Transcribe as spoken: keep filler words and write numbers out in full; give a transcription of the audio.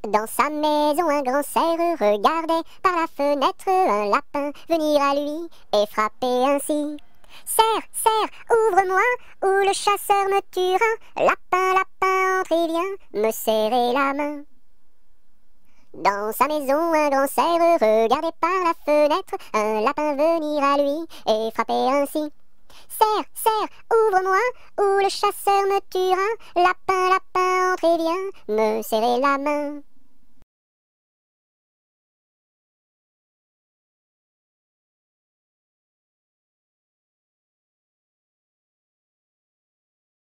Dans sa maison, un grand cerf regardait par la fenêtre un lapin venir à lui et frapper ainsi. Cerf, cerf, ouvre-moi, ou le chasseur me tuera. Lapin, lapin, entre et viens me serrer la main. Dans sa maison, un grand cerf regardait par la fenêtre un lapin venir à lui et frapper ainsi. Cerf, cerf, ouvre-moi, ou le chasseur me tuera. Lapin, lapin, entre et viens me serrer la main.